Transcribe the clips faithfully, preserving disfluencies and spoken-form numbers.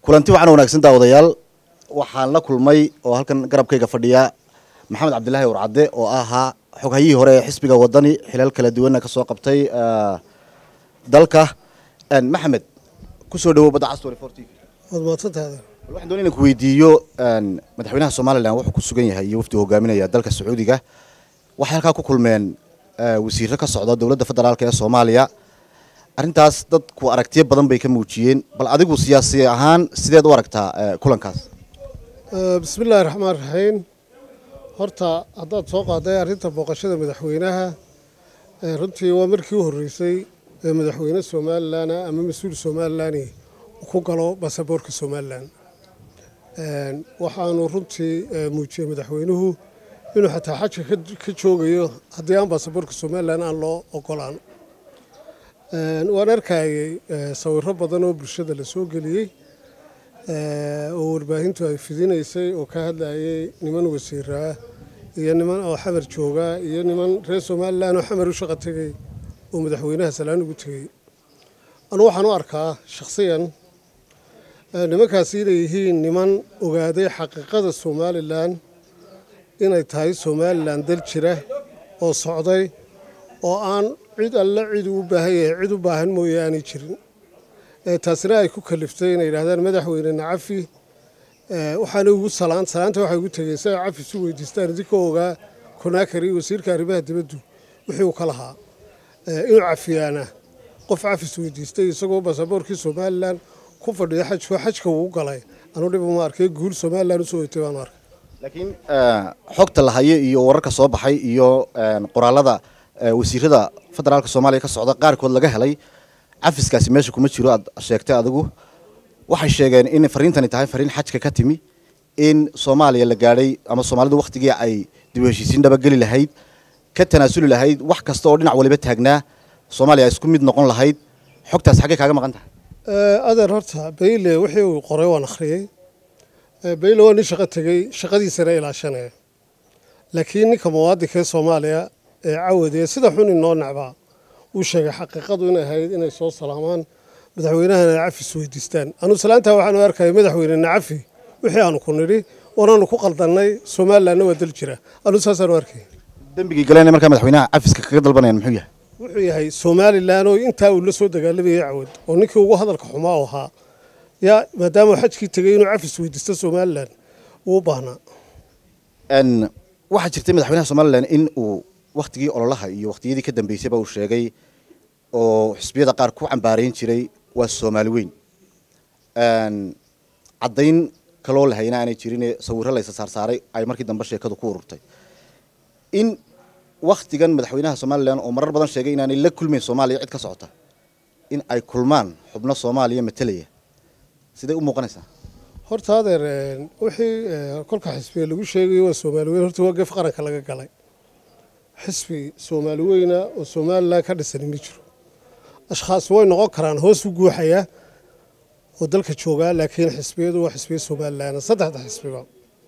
kulanti waxaan wanaagsan daawadayaal waxaan la kulmay oo halkan garabkayga fadhiya maxamed cabdilaahi warcade oo ahaa xogayihii hore ee xisbiga wadani xilal kala duwan ka soo qabtay dalka maxamed ku soo dhawow badda castori forty wadmaadsantaada waxaan doonayna ku weydiiyo madaxweynaha Soomaaliland wuxuu ku sugan yahay iyo wafdi hogaaminaya dalka Sacuudiga waxay halka ku kulmeen wasiirro ka socda dawladda federaalka ee Soomaaliya arintaas dadku aragtiyo badan bay ka muujiyeen bal adigu siyaasi ahaan sideed u aragtaa kulankaas bismillaahir rahmaanir rahiim horta haddaad soo qaaday arinta booqashada madaxweynaha runtii waa markii u horeysay ee madaxweyne Soomaaliland ama mas'uul Soomaaliland ku galo baasaboorka Soomaaliland een waxaanu runtii muujiyay madaxweynuhu inuu xataa xajka ka joogayo haddii aan baasaboorka Soomaaliland aan loo ogolaan een waan arkay sawirro badan oo bulshada la soo galiyay ee oo warbaahintu ay fidinaysay oo ka hadlayay niman wasiirra iyo niman oo xamar jooga iyo niman reer Soomaaliland oo xamar u shaqo tagay oo madaxweynaha salaan ugu tagay anu waxaan u arkaa shakhsiyan nimankaas inay yihiin niman ogaaday xaqiiqada Soomaaliland inay tahay Soomaaliland dal jira oo socday oo aan cid alla cid u baahan yahay cid u baahan mooyaane jirin ee taasina ay ku kaliftay inay yiraahdaan madaxweyne Nacafi ee waxaan ugu salaan salaanta waxay ugu tagaysay Nacafi si weydiistaan idinka ogaa Konaakari wasiirka arrimaha dibadda wixii uu kala ahaa ee inuu cafiyaana qof cafis weydiistay isagoo baasaboorkii Soomaaliland ku fadhiya xajka xajka uu galay anu dhib uma arkay guul Soomaaliland soo weytay baan arkay laakiin xogta la hayo iyo wararka soo baxay iyo qoraalada wasiirada federaalka Soomaaliya ka socda qaar kood laga helay cafiskaasi meesha kuma jiro aad sheegtay adigu waxay sheegeen in fariintani tahay fariin xajka ka timi in Soomaaliya la gaaray ama Soomaalidu waqtigii ay dib u heshiisiin daba gali lahayd ka tanaasuli lahayd wax kasta oo dhinac waliba taagnaa Soomaaliya isku mid noqon lahayd xogtaas xagee kaaga maqan tahay ee adeer horta Bayle wixii uu qoray waan akhriyay ee Bayle waa nin shaqo tagay shaqadiisana ilaashanaya laakiin ninka muwaadinka Soomaaliya ee cawdee sida xun inoo nacbaa uu sheegay xaqiiqadu inay ahayd inay soo salaamaan madaxweynaha Nacafi weydiistaan anu salaanta waxaan u arkay madaxweyne Nacafi wixii aanu ku niri wanaanu ku qaldanay Soomaaliland waa dal jira anu saasaan u arkay dambigii galeen marka madaxweynaha cafiska kaga dalbanayaan muxuu yahay wuxuu yahay Soomaaliland oo inta uu la soo dagaalamay cawd oo ninkii ugu hadalka xumaa ahaa ya maadaama xajkii tagay inuu cafis weydiisto Soomaaliland uu baahna an waxa jirtay madaxweynaha Soomaaliland in uu waqtigii ololaha iyo waqtiyadii ka dambeysay baa uu sheegay oo xisbiyada qaar ku cambaareen jiray waa Soomaali weyn an cadayn kaloo la hayna aanay jirin sawirro la saar saaray ay markii dambe sheekadu ku ururtay in waqtigan madaxweynaha Soomaaliland oo marar badan sheegay inaanay la kulmeen Soomaaliya cid ka socota in ay kulmaan xubno Soomaaliya matalaya sidee u muuqanaysaa horta adeer wixii kolka xisbiga lagu sheegay waa Soomaali weyn horta waa gaf qaranka laga galay xisbi Soomaali weyna oo Soomaaliland ka dhisan ma jiro ashxaas way noqon karaan hoos u guuxaya oo dalka jooga laakiin xisbiyadu waa xisbiga Soomaaliland saddexda xisbiga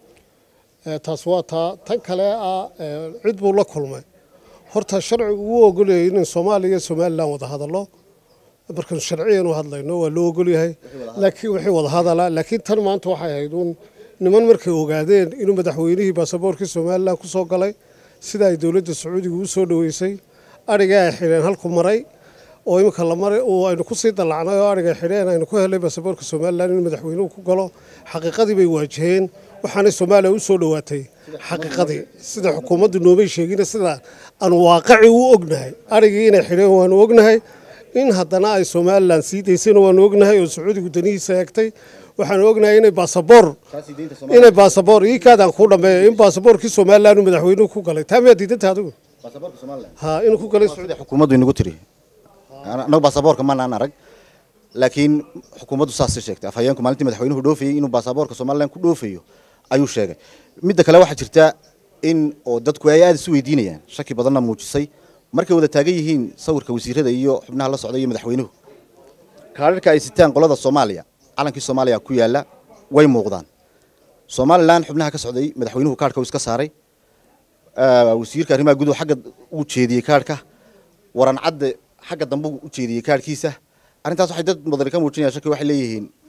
ee taas waa taa tan kale ah cid buu la kulmay horta sharcigu uu ogolyahay in Soomaaliya iyo Soomaaliland wada hadalo markaan sharciyan u hadlayno waa loo ogolyahay laakiin wixii wada hadala laakiin tan maanta waxay ahayd un niman markay ogaadeen inuu madaxweynihii baasaboorkii Soomaaliland ku soo galay sida ay dawladda Sacuudiga u soo dhaweysay ariga ay xireen halku maray oo imka la maray oo aynu ku sii dalacnay oo ariga xireen aynu ku helay baasaboorka Soomaaliland in madaxweynuhu ku galo xaqiiqadii bay waajaheen waxaana Soomaaliya u soo dhawaatay xaqiiqadii sida xukuumaddu noomay sheegina sida aan waaqaci u ognahay ariga inay xireen waan ognahay in haddana ay Soomaaliland sii deysana waan ognahay oo Sacuudigu danihiisa eegtay waxaan ognahay inay baasaboor inay baasaboor ii kaadaan ku dhameeyay in baasaboorkii Soomaaliland madaxweynuhu ku galay taamiya diidanta adigu baasaboorka Soomaaliland ha inuu ku galay Sacuudiga xukuumaddu inagu tiri ana baasaboorka ma aan arag laakiin xukuumaddu saas sheegtay afhayeenku maalintii madaxweynuhu dhoofiyay inuu baasaboorka Soomaaliland ku dhoofayo ayuu sheegay midda kale waxa jirta in oo dadku ay aad isu weydiinayaan shaki badanna muujisay markay wada taagan yihiin sawirka wasiirada iyo xubnaha la socday iyo madaxweynuhu kaararka ay sitaan qolada Soomaaliya calankii Soomaaliya ku yaala way muuqdaan Soomaaliland xubnaha ka socday madaxweynuhu kaarka uu iska saaray wasiirka arrimaha gudaha xagga u jeediyay kaarka waran cad xagga dambe u jeediyay kaarkiisa arintaas waxay dad badan ka muujinayaan shaki waxay leeyihiin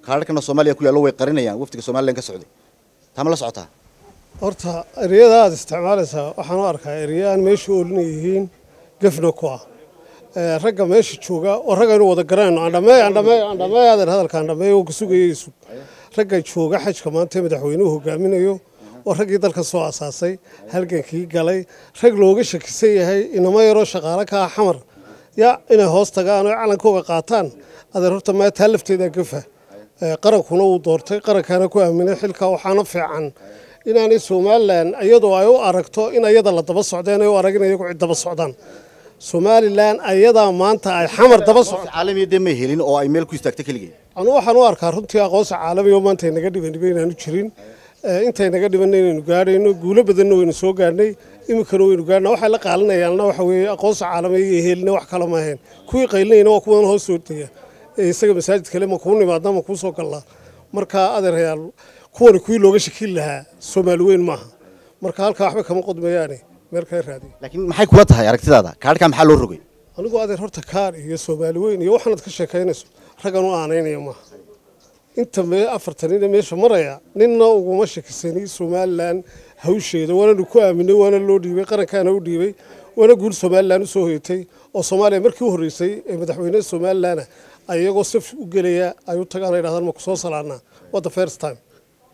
kaadhkana Soomaaliya ku yaalo way qarinayaan waftiga Soomaaliland ka socday tama la socotaa horta ereyada aad isticmaalaysaa waxaan u arkaa ereyaan meesha oolin yihiin gafna ku ah ragga meesha jooga oo ragga inuu wada garanayno andhamay andhamay andhamay aad hadalka andhamay oo ku sugayaysu ragga jooga xajka maanta madaxweynuhu hogaaminayo oo raggii dalka soo asaasay halgankii galay rag looga shakisan yahay inama yaro shaqaale ka xamar ya inay hoos tagaan oo calankooga qaataan adeer horta ma taa lafteeda gafa qarankuna uu doortay qarankana ku aaminay xilka waxaana fiican inaanay Soomaaliland iyadoo ay u aragto in ayada la daba socdeen ay u aragin iyagu cid daba socdaan Soomaaliland ayada maanta ay xamar daba socdo caalamiyeed ma helin oo ay meel ku istaagtay kaligeed anu waxaan u arkaa runtii aqoonsi caalami oo maanta inaga dhiban inaanu jirin intay naga dhiban inaynu gaarayno guulo badan waynu soo gaarnay iminkana waynu gaarnaa waxa la qaalinayaana waxa weeye aqoonsi caalami iyo helina wax kala ma ahayn kuwii qaylinayna waa kuwan hoos soo tagay isaga masaajid kale ma ku nimaadna ma ku soo galaa marka adeerayaal kuwan kuwii looga shakil lahaa Soomaali weyn maaha marka halka waxba kama qodmayaan meel ka raadi laakiin maxay kula tahay aragtidaada kaadhka maxaa loo rogay anigu adeer horta kaar iyo Soomaali weyn iyo waxaad ka sheekaynayso ragan u aaneynaya maaha inta mee afartan ina meesha maraya ninna uguma shakisani Soomaaliland hawsheeda waana ku aaminay waana loo dhiibay qarankaana u dhiibay waana guul Soomaaliland soo hoytay oo Soomaaliya markii u horeysay ee madaxweynaha Soomaaliland ayagoo saf u galaya ay u tagaan ay dhahdaan ma ku soo salaana what the first time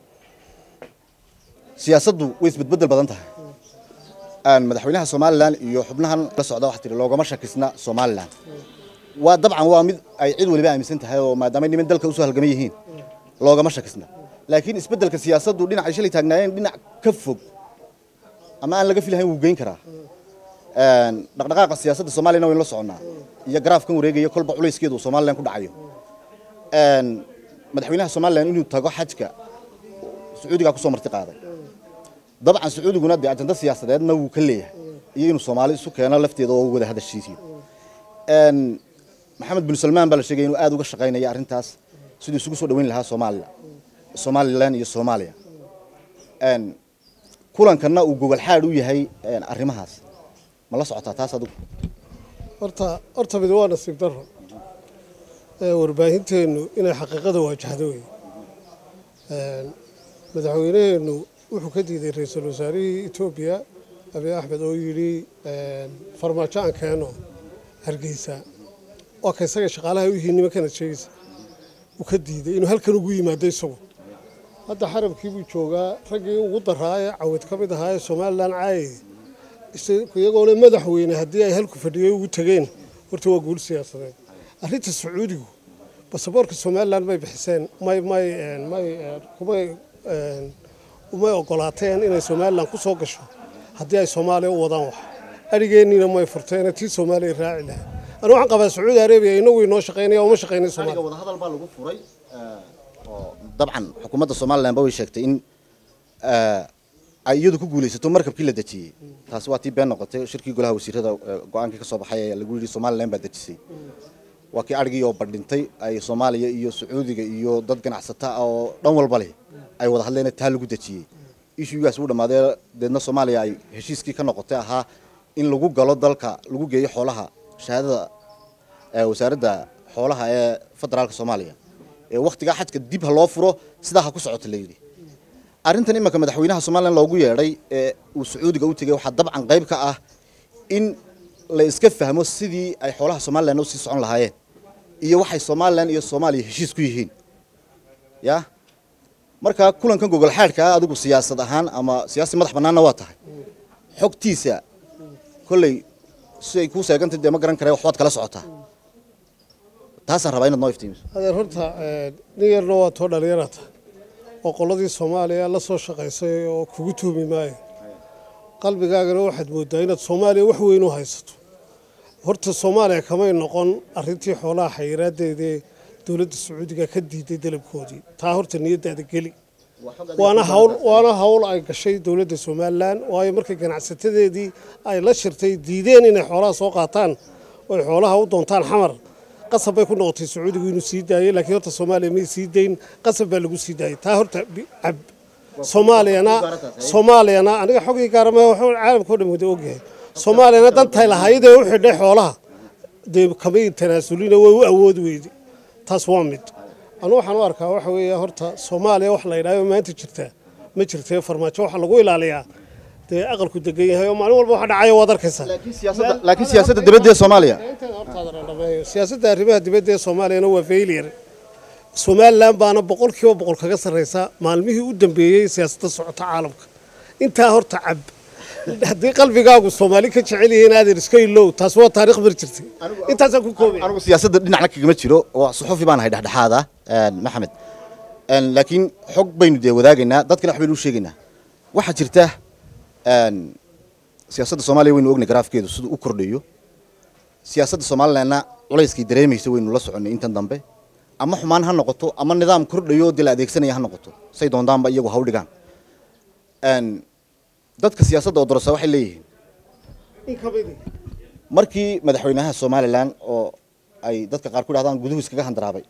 siyaasaddu way isbedbedel badan tahay aan madaxweynaha Soomaaliland iyo xubnahan la socda wax tiri loogama shakisna Soomaaliland waa dabcan waa mid ay cid waliba aaminsan tahay oo maadaama niman dalka u soo halgamay yihiin loogama shakisna laakiin isbedelka siyaasaddu dhinac ay shalay taagnaayeen dhinac ka fog ama aan laga filahayn uu geyn karaa een dhaqdhaqaaqa siyaasadda Soomaaliland way la soconaa iyo garaafkan wareegaya kolba culeyskeedu Soomaaliland ku dhacayo een madaxweynaha Soomaaliland inuu tago xajka Sacuudiga ku soo marti qaaday dabcan Sacuudiguna de ajanda siyaasadeedna uu ka leeyahay iyo inuu Soomaali isu keeno lafteeda oo wada hadashiisiyo een Maxamed bin Salman baa la sheegay inuu aad uga shaqeynaya arintaas sidii isugu soo dhaweyn lahaa Soomaaliland Soomaaliland iyo Soomaaliya een kulankana uu gogol xaad u yahay arrimahaas ma la socotaa taas adigu horta horta mid waa nasiib darro ee warbaahinteenu inay xaqiiqada waajahdo way een madaxweynaheenu wuxuu ka diiday ra'iisul wasaarihii Itoobiya Abiy Ahmed oo yiri een farmaajo aan keeno Hargeysa oo ka isaga shaqaalaha u yihiin nimanka sheegaysa uu ka diiday inuu halkan ugu yimaado isagu hadda xarabkii buu joogaa raggii ugu daraaya cawad ka mid ahaa Soomaaliland caay iyagoo le madaxweyne haddii ay halku fadhiyo ugu tageen horta waa guul siyaasadeed arrinta Sacuudigu baasaboorka Soomaaliland may bixiseen may may may kumay uma ogolaateen inay Soomaaliland ku soo gasho haddii ay Soomaaliya u wadaan wax arigeennina may furteen tii Soomaaliya raaci lahaa أنا waxaan qabaa Sacuudi Arabiya inuu inoo shaqeynaya oo ma shaqeynay Soomaaliya wada hadal baa lagu furay oo dabcan xukuumadda Soomaaliland baa way sheegtay in ay iyadu ku guuleysato markabkii la dajiyay taas waa tii been noqotay shirkii golaha wasiirada go'aankii ka soo baxay ee lagu yiri Soomaaliland baa dajisay waa kii argii oo badhintay ay Soomaaliya iyo Sacuudiga iyo dad ganacsata oo dhan walba leh ay wada hadleen taa lagu dajiyay issuegaas uu dhamaaday deedna Soomaaliya ay heshiiskii ka noqotay ahaa in lagu galo dalka lagu geeyo xoolaha shahaadada ee wasaaradda xoolaha ee federaalka Soomaaliya ee waqtiga xajka dib ha loo furo sida ha ku socoto leeydi arintan imaka madaxweynaha Soomaaliland loogu yeeray ee uu Sacuudiga u tagay waxa dabcan qayb ka ah in la iska fahmo sidii ay xoolaha Soomaaliland u sii socon lahaayeen iyo waxay Soomaaliland iyo Soomaaliya heshiis ku yihiin ya marka kulankan gogol xaadka adigu siyaasad ahaan ama siyaasi madax banaana waa tahay xogtiisa kulay si ay ku seegantay de ma garan karay waxaad kala socotaa taas aan rabaa inaad noo iftiimiso adeer horta nin yarna waa too dhalinyarata oo qoladii Soomaaliya la soo shaqeysay oo kugu tuumi maayo qalbigaagana waxaad moodaa inaad Soomaaliya wax weyn u haysato horta Soomaaliya kamay noqon arrintii xoolaha xayiraadeedii dawladda Sacuudiga ka diiday dalabkoodii taa horta niyadaada geli waana hawl waana hawl ay gashay dawladda Soomaaliland waayo markay ganacsatadeedii ay la shirtay diideen inay xoolaha soo qaataan oo xoolaha u doontaan xamar qasab bay ku noqotay Sacuudigu inuu sii daayay laakiin horta Soomaaliya ma sii deyn qasab baa lagu sii daayay taa horta Soomaaliyana Soomaaliyana aniga xogii gaarama wuxuu caalamka oo dhan wada ogyahay Soomaaliyana dantay lahayd ee u xidhay xoolaha de kamay tanaasulina way u awood weeydi taas waa mid anu waxaan u arkaa waxa weeye horta Soomaaliya wax la yiraahdo maanta jirta ma jirtay farmaajo waxa lagu ilaaliyaa dee aqalku degan yahay oo maalin walba waxa dhacayo wad arkaysaa laakiin siyaasadda laakiin siyaasadda dibadda Soomaaliya siyaasadda arrimaha dibadda Soomaaliya waa failure Soomaaliland baana boqolkiiba boqol kaga sareysa maalmihii u dambeeyay siyaasadda socota caalamka inta horta cab haddii qalbigaagu Soomaali ka jecel yahay inaad iska ilow taas waa taariikh bir jirtay intaas ku koobay anigu siyaasadda dhinacna kaga jiro oo suxufi baan ahay dhaxdhaxaada een maxamed een laakiin xog baynu dee wadaagaynaa dadkana wax baynu u sheegaynaa waxa jirta een siyaasadda Soomaaliya waynu ognay graafkeedu sidoo u kordhayo siyaasadda Soomaalilandna culayskii dareemaysa waynu la soconay intan dambe ama xumaan ha noqoto ama nidaam kordhayo dil adeegsanaya ha noqoto say doondaanba iyagu ha u dhigaan een dadka siyaasadda oo dorasa waxay leeyihiin in kabadi markii madaxweynaha Soomaaliland oo ay dadka qaar ku dhahdaan guduhu iskaga handaraabay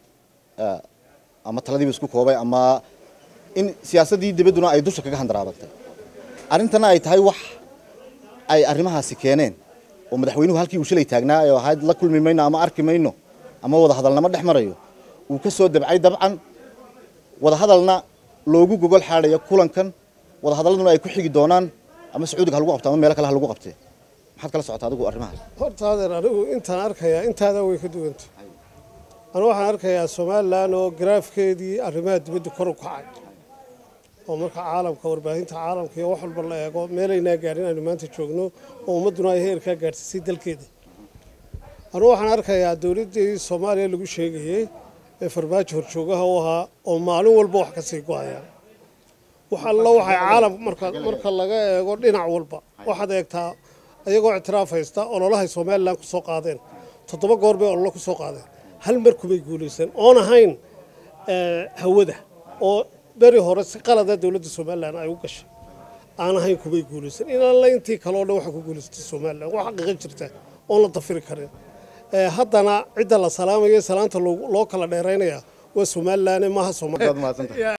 ama taladii isku koobay ama in siyaasadii dibaduna ay dusha kaga handaraabatay arintana ay tahay wax ay arrimahaasi keeneen oo madaxweynuhu halkii uu shalay taagnaa ay ahayd la kulmi mayno ama arki mayno ama wada hadalnama dhex marayo uu ka soo dabcay dabcan wada hadalna loogu gogol xaadhayo kulankan wada hadalladuna ay ku xigi doonaan ama Sacuudiga ha lagu qabto ama meel kale ha lagu qabtay maxaad kala socotaa adigu arrimahaas horta adeer anigu intaan arkayaa intaada way ka duwantay anu waxaan arkayaa Soomaaliland oo graafkeedii arrimaha dibadda kor u kacay oo marka caalamka warbaahinta caalamka iyo wax walba la eego meelayna gaarin aynu maanta joogno oo ummaduna ay heerka gaarsiisay dalkeeda anu waxaan arkayaa dawladii Soomaaliya lagu sheegayay ee farmaajo horjoogaha u ahaa oo maalin walba wax ka sii go'aya waxa la waxay caalam marka marka laga eego dhinac walba waxaad eegtaa ayagoo ictiraaf haysta ololaha Soomaaliland ku soo qaadeen toddoba goor bay ololaha ku soo qaadeen hal mar kumay guulaysan oo ahayn ee hawada oo bari hore si qalada dawladda Soomaaliland ay u gashay aan ahayn kumay guulaysan ilaa la intii kale oo dhan waxa ku guulaystay Soomaaliland waxa xaqiiqo jirta oo la dafiri karin ee haddana cid la salaamayo salaanta loo kala dheeraynaya waa Soomaaliland maaha Soomaaliland